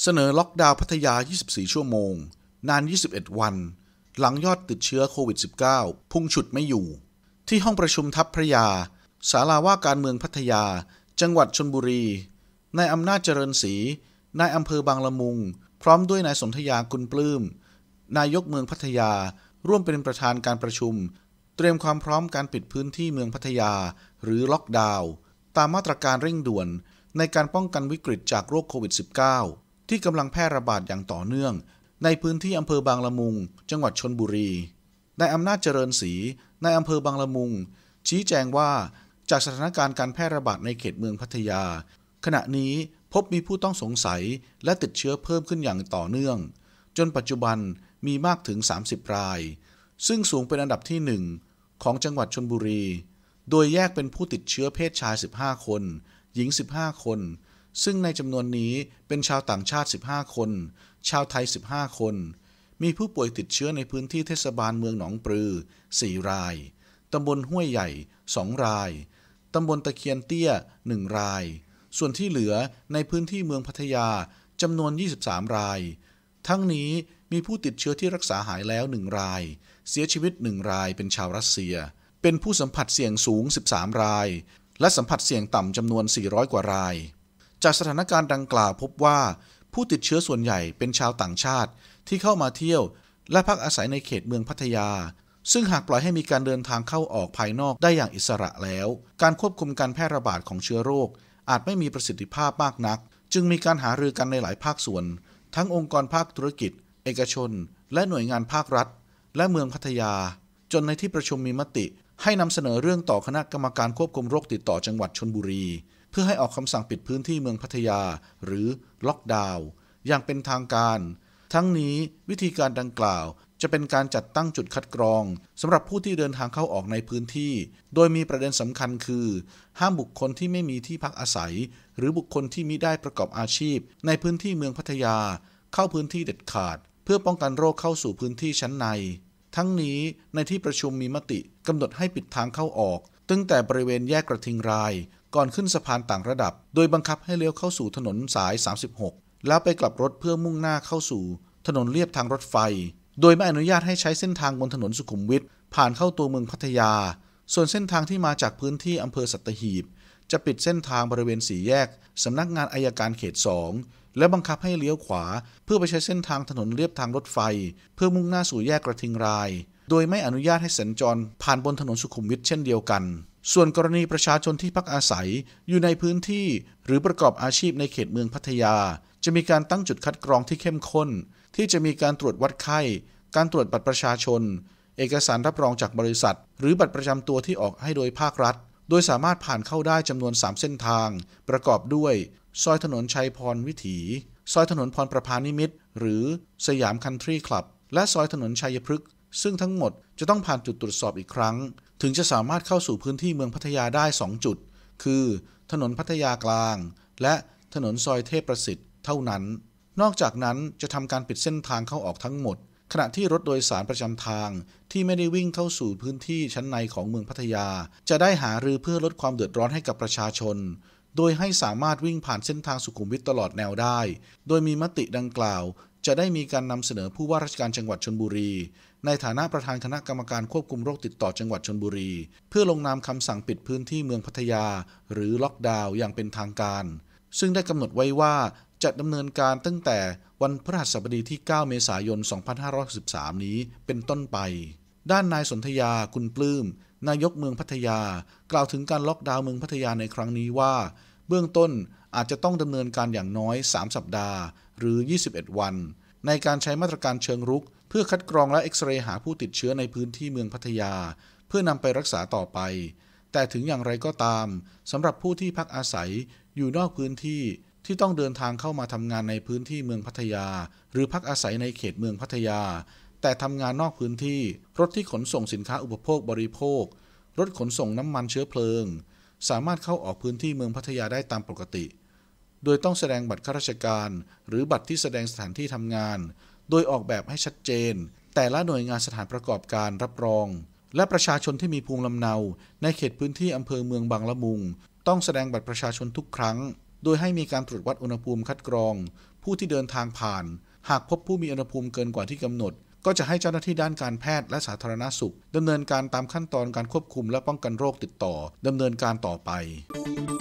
เสนอล็อกดาวน์พัทยา 24 ชั่วโมง นาน 21 วัน หลังยอดติดเชื้อโควิด -19 พุ่งฉุดไม่อยู่ ที่ห้องประชุมทัพพระยา ศาลาว่าการเมืองพัทยา จังหวัดชลบุรี นายอำนาจเจริญศรี นายอำเภอบางละมุง พร้อมด้วยนายสนธยากุลปลื้ม นายกเมืองพัทยา ร่วมเป็นประธานการประชุม เตรียมความพร้อมการปิดพื้นที่เมืองพัทยา หรือล็อกดาวน์ ตามมาตรการเร่งด่วนในการป้องกันวิกฤตจากโรคโควิด -19 ที่กำลังแพร่ระบาดอย่างต่อเนื่องในพื้นที่อำเภอบางละมุง จังหวัดชลบุรี นายอำนาจเจริญศรี นายอำเภอบางละมุง ชี้แจงว่าจากสถานการณ์การแพร่ระบาดในเขตเมืองพัทยาขณะนี้พบมีผู้ต้องสงสัยและติดเชื้อเพิ่มขึ้นอย่างต่อเนื่องจนปัจจุบันมีมากถึง30 รายซึ่งสูงเป็นอันดับที่1ของจังหวัดชลบุรีโดยแยกเป็นผู้ติดเชื้อเพศชาย15 คนหญิง15 คนซึ่งในจำนวนนี้เป็นชาวต่างชาติ15 คนชาวไทย15 คนมีผู้ป่วยติดเชื้อในพื้นที่เทศบาลเมืองหนองปลือ4 รายตำบลห้วยใหญ่2 รายตำบลตะเคียนเตี้ย1 รายส่วนที่เหลือในพื้นที่เมืองพัทยาจำนวน23 รายทั้งนี้มีผู้ติดเชื้อที่รักษาหายแล้ว1 รายเสียชีวิต1 รายเป็นชาวรัสเซียเป็นผู้สัมผัสเสี่ยงสูง13 รายและสัมผัสเสี่ยงต่ำจำนวน400 กว่ารายจากสถานการณ์ดังกล่าวพบว่าผู้ติดเชื้อส่วนใหญ่เป็นชาวต่างชาติที่เข้ามาเที่ยวและพักอาศัยในเขตเมืองพัทยาซึ่งหากปล่อยให้มีการเดินทางเข้าออกภายนอกได้อย่างอิสระแล้วการควบคุมการแพร่ระบาดของเชื้อโรคอาจไม่มีประสิทธิภาพมากนักจึงมีการหารือกันในหลายภาคส่วนทั้งองค์กรภาคธุรกิจเอกชนและหน่วยงานภาครัฐและเมืองพัทยาจนในที่ประชุมมีมติให้นำเสนอเรื่องต่อคณะกรรมการควบคุมโรคติดต่อจังหวัดชลบุรีเพื่อให้ออกคำสั่งปิดพื้นที่เมืองพัทยาหรือล็อกดาวน์อย่างเป็นทางการทั้งนี้วิธีการดังกล่าวจะเป็นการจัดตั้งจุดคัดกรองสำหรับผู้ที่เดินทางเข้าออกในพื้นที่โดยมีประเด็นสำคัญคือห้ามบุคคลที่ไม่มีที่พักอาศัยหรือบุคคลที่มิได้ประกอบอาชีพในพื้นที่เมืองพัทยาเข้าพื้นที่เด็ดขาดเพื่อป้องกันโรคเข้าสู่พื้นที่ชั้นในทั้งนี้ในที่ประชุมมีมติกำหนดให้ปิดทางเข้าออกตั้งแต่บริเวณแยกกระทิงรายก่อนขึ้นสะพานต่างระดับโดยบังคับให้เลี้ยวเข้าสู่ถนนสาย36แล้วไปกลับรถเพื่อมุ่งหน้าเข้าสู่ถนนเลียบทางรถไฟโดยไม่อนุญาตให้ใช้เส้นทางบนถนนสุขุมวิทผ่านเข้าตัวเมืองพัทยาส่วนเส้นทางที่มาจากพื้นที่อำเภอสัตหีบจะปิดเส้นทางบริเวณ4 แยกสำนักงานอัยการเขต2และบังคับให้เลี้ยวขวาเพื่อไปใช้เส้นทางถนนเลียบทางรถไฟเพื่อมุ่งหน้าสู่แยกกระทิงรายโดยไม่อนุญาตให้สัญจรผ่านบนถนนสุขุมวิทเช่นเดียวกันส่วนกรณีประชาชนที่พักอาศัยอยู่ในพื้นที่หรือประกอบอาชีพในเขตเมืองพัทยาจะมีการตั้งจุดคัดกรองที่เข้มข้นที่จะมีการตรวจวัดไข้การตรวจบัตรประชาชนเอกสารรับรองจากบริษัทหรือบัตรประจำตัวที่ออกให้โดยภาครัฐโดยสามารถผ่านเข้าได้จำนวน3 เส้นทางประกอบด้วยซอยถนนชัยพรวิถีซอยถนนพรประภานิมิตรหรือสยามคันทรีคลับและซอยถนนชัยพฤกษ์ซึ่งทั้งหมดจะต้องผ่านจุดตรวจสอบอีกครั้งถึงจะสามารถเข้าสู่พื้นที่เมืองพัทยาได้2 จุดคือถนนพัทยากลางและถนนซอยเทพประสิทธิ์เท่านั้นนอกจากนั้นจะทำการปิดเส้นทางเข้าออกทั้งหมดขณะที่รถโดยสารประจำทางที่ไม่ได้วิ่งเข้าสู่พื้นที่ชั้นในของเมืองพัทยาจะได้หารือเพื่อลดความเดือดร้อนให้กับประชาชนโดยให้สามารถวิ่งผ่านเส้นทางสุขุมวิทตลอดแนวได้โดยมีมติดังกล่าวจะได้มีการนำเสนอผู้ว่าราชการจังหวัดชลบุรีในฐานะประธานคณะกรรมการควบคุมโรคติดต่อจังหวัดชลบุรีเพื่อลงนามคำสั่งปิดพื้นที่เมืองพัทยาหรือล็อกดาวน์อย่างเป็นทางการซึ่งได้กำหนดไว้ว่าจะดำเนินการตั้งแต่วันพฤหัสบดีที่9 เมษายน 2563นี้เป็นต้นไปด้านนายสนธยากุลปลื้มนายกเมืองพัทยากล่าวถึงการล็อกดาวน์เมืองพัทยาในครั้งนี้ว่าเบื้องต้นอาจจะต้องดำเนินการอย่างน้อย3 สัปดาห์หรือ21 วันในการใช้มาตรการเชิงรุกเพื่อคัดกรองและเอ็กซเรย์หาผู้ติดเชื้อในพื้นที่เมืองพัทยาเพื่อนำไปรักษาต่อไปแต่ถึงอย่างไรก็ตามสำหรับผู้ที่พักอาศัยอยู่นอกพื้นที่ที่ต้องเดินทางเข้ามาทำงานในพื้นที่เมืองพัทยาหรือพักอาศัยในเขตเมืองพัทยาแต่ทำงานนอกพื้นที่รถที่ขนส่งสินค้าอุปโภคบริโภครถขนส่งน้ำมันเชื้อเพลิงสามารถเข้าออกพื้นที่เมืองพัทยาได้ตามปกติโดยต้องแสดงบัตรข้าราชการหรือบัตรที่แสดงสถานที่ทำงานโดยออกแบบให้ชัดเจนแต่ละหน่วยงานสถานประกอบการรับรองและประชาชนที่มีภูมิลำเนาในเขตพื้นที่อำเภอเมืองบางละมุงต้องแสดงบัตรประชาชนทุกครั้งโดยให้มีการตรวจวัดอุณหภูมิคัดกรองผู้ที่เดินทางผ่านหากพบผู้มีอุณหภูมิเกินกว่าที่กำหนดก็จะให้เจ้าหน้าที่ด้านการแพทย์และสาธารณสุขดำเนินการตามขั้นตอนการควบคุมและป้องกันโรคติดต่อดำเนินการต่อไป